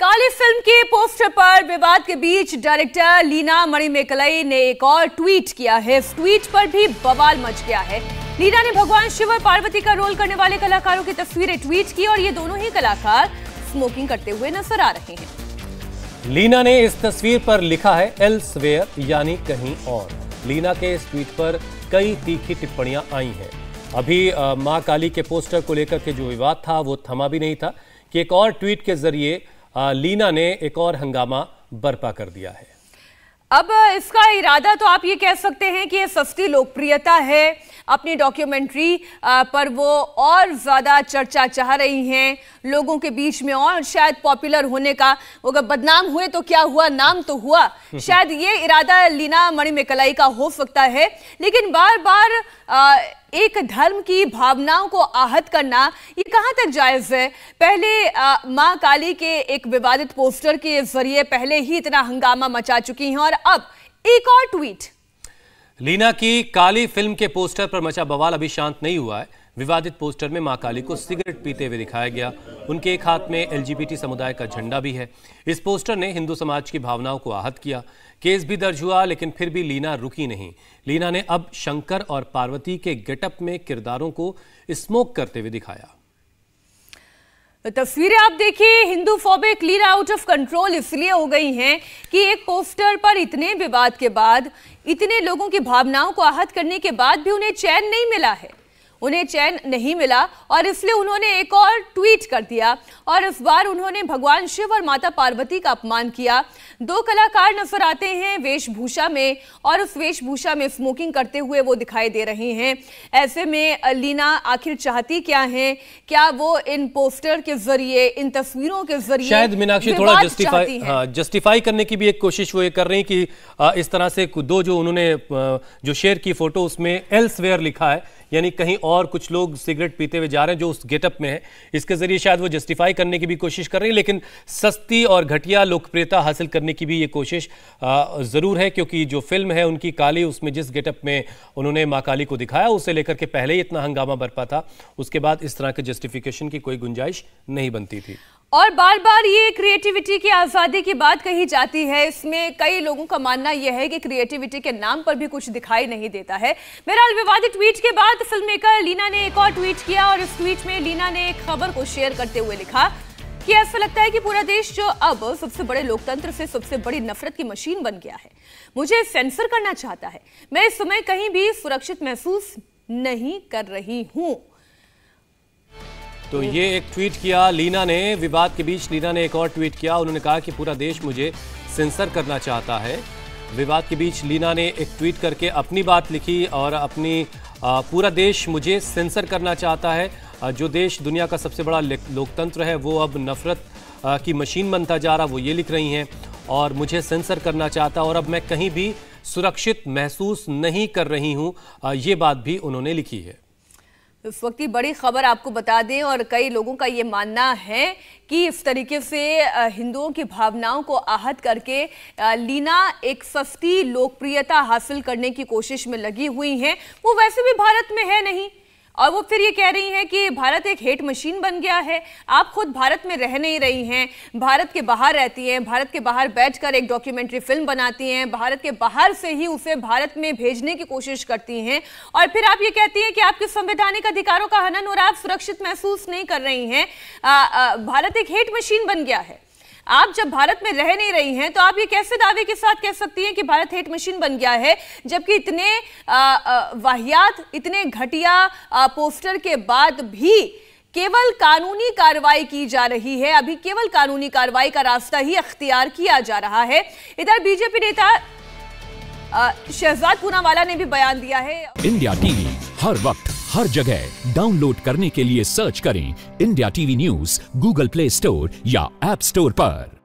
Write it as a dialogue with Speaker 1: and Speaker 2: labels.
Speaker 1: काली film के poster पर विवाद के बीच डायरेक्टर लीना मणिमेकलाई ने एक और ट्वीट किया है। इस ट्वीट पर भी बवाल मच गया है। लीना ने भगवान शिव और पार्वती का रोल करने वाले कलाकारों की तस्वीरें ट्वीट की और ये दोनों ही कलाकार स्मोकिंग करते हुए नजर आ रहे हैं।
Speaker 2: लीना ने इस तस्वीर पर लिखा है एल्सवेयर यानी कहीं और। लीना के इस ट्वीट पर कई तीखी टिप्पणियां आई हैं। अभी मां काली के पोस्टर को लेकर के जो विवाद था वो थमा भी नहीं था कि एक और ट्वीट के जरिए लीना ने एक और हंगामा बर्पा कर दिया है।
Speaker 1: अब इसका इरादा तो आप ये कह सकते हैं कि ये सस्ती लोकप्रियता है। अपनी डॉक्यूमेंट्री पर वो और ज्यादा चर्चा चाह रही हैं, लोगों के बीच में और शायद पॉपुलर होने का। अगर बदनाम हुए तो क्या हुआ, नाम तो हुआ। शायद ये इरादा लीना मणिमेकलाई का हो सकता है, लेकिन बार बार एक धर्म की भावनाओं को आहत करना ये कहां तक जायज है। पहले मां काली के एक विवादित पोस्टर के जरिए पहले ही इतना हंगामा मचा चुकी हैं और अब एक और ट्वीट।
Speaker 2: लीना की काली फिल्म के पोस्टर पर मचा बवाल अभी शांत नहीं हुआ है। विवादित पोस्टर में मां काली को सिगरेट पीते हुए दिखाया गया। उनके एक हाथ में एलजीबीटी समुदाय का झंडा भी है। इस पोस्टर ने हिंदू समाज की भावनाओं को आहत किया। केस भी दर्ज हुआ, लेकिन फिर भी लीना रुकी नहीं। लीना ने अब शंकर और पार्वती के गेटअप में किरदारों को स्मोक करते हुए दिखाया।
Speaker 1: तस्वीरें आप देखिए। Hindu phobic Leena out of control इसलिए हो गई हैं कि एक पोस्टर पर इतने विवाद के बाद, इतने लोगों की भावनाओं को आहत करने के बाद भी उन्हें चैन नहीं मिला है। उन्हें चैन नहीं मिला और इसलिए उन्होंने एक और ट्वीट कर दिया और इस बार उन्होंने भगवान शिव और माता पार्वती का अपमान किया। दो कलाकार नजर आते हैं वेशभूषा में और उस वेशभूषा में स्मोकिंग करते हुए वो दिखाई दे रहे हैं। ऐसे में लीना आखिर चाहती क्या है? क्या वो इन पोस्टर के जरिए, इन तस्वीरों के जरिए
Speaker 2: शायद मीनाक्षी थोड़ा जस्टिफाई करने की भी एक कोशिश वो ये कर रही कि इस तरह से दो जो उन्होंने जो शेयर की फोटो उसमें एल्सवेयर लिखा है, यानी कहीं और कुछ लोग सिगरेट पीते हुए जा रहे हैं जो उस गेटअप में है। इसके जरिए शायद वो जस्टिफाई करने की भी कोशिश कर रही है, लेकिन सस्ती और घटिया लोकप्रियता हासिल करने की भी ये कोशिश जरूर है, क्योंकि जो फिल्म है उनकी काली, उसमें जिस गेटअप में उन्होंने मां काली को दिखाया उसे लेकर के पहले ही इतना हंगामा बरपा था। उसके बाद इस तरह के जस्टिफिकेशन की कोई गुंजाइश नहीं बनती थी।
Speaker 1: और बार बार ये क्रिएटिविटी की आजादी की बात कही जाती है। इसमें कई लोगों का मानना यह है कि क्रिएटिविटी के नाम पर भी कुछ दिखाई नहीं देता है। बहरहाल विवादित ट्वीट के बाद फिल्म मेकर लीना ने एक और ट्वीट किया और इस ट्वीट में लीना ने एक खबर को शेयर करते हुए लिखा कि ऐसा लगता है कि पूरा देश जो अब सबसे बड़े लोकतंत्र से सबसे बड़ी नफरत की मशीन बन गया है, मुझे सेंसर करना चाहता है। मैं इस समय कहीं भी सुरक्षित महसूस नहीं कर रही हूं।
Speaker 2: तो ये एक ट्वीट किया लीना ने। विवाद के बीच लीना ने एक और ट्वीट किया। उन्होंने कहा कि पूरा देश मुझे सेंसर करना चाहता है। विवाद के बीच लीना ने एक ट्वीट करके अपनी बात लिखी और अपनी पूरा देश मुझे सेंसर करना चाहता है। जो देश दुनिया का सबसे बड़ा लोकतंत्र है वो अब नफरत की मशीन बनता जा रहा, वो ये लिख रही हैं, और मुझे सेंसर करना चाहता और अब मैं कहीं भी सुरक्षित महसूस नहीं कर रही हूँ। ये बात भी उन्होंने लिखी है।
Speaker 1: इस वक्त की बड़ी खबर आपको बता दें, और कई लोगों का ये मानना है कि इस तरीके से हिंदुओं की भावनाओं को आहत करके लीना एक सस्ती लोकप्रियता हासिल करने की कोशिश में लगी हुई हैं। वो वैसे भी भारत में है नहीं, और वो फिर ये कह रही हैं कि भारत एक हेट मशीन बन गया है। आप खुद भारत में रह नहीं रही हैं, भारत के बाहर रहती हैं, भारत के बाहर बैठकर एक डॉक्यूमेंट्री फिल्म बनाती हैं, भारत के बाहर से ही उसे भारत में भेजने की कोशिश करती हैं, और फिर आप ये कहती हैं कि आपके संवैधानिक अधिकारों का हनन और आप सुरक्षित महसूस नहीं कर रही हैं। भारत एक हेट मशीन बन गया है। आप जब भारत में रह नहीं रही हैं तो आप ये कैसे दावे के साथ कह सकती हैं कि भारत हेट मशीन बन गया है, जबकि इतने वाहियात, इतने घटिया पोस्टर के बाद भी केवल कानूनी कार्रवाई की जा रही है। अभी केवल कानूनी कार्रवाई का रास्ता ही अख्तियार किया जा रहा है। इधर बीजेपी नेता शहजाद पूनावाला ने भी बयान दिया है।
Speaker 3: इंडिया टीवी हर वक्त हर जगह डाउनलोड करने के लिए सर्च करें India TV news Google Play Store या ऐप स्टोर पर।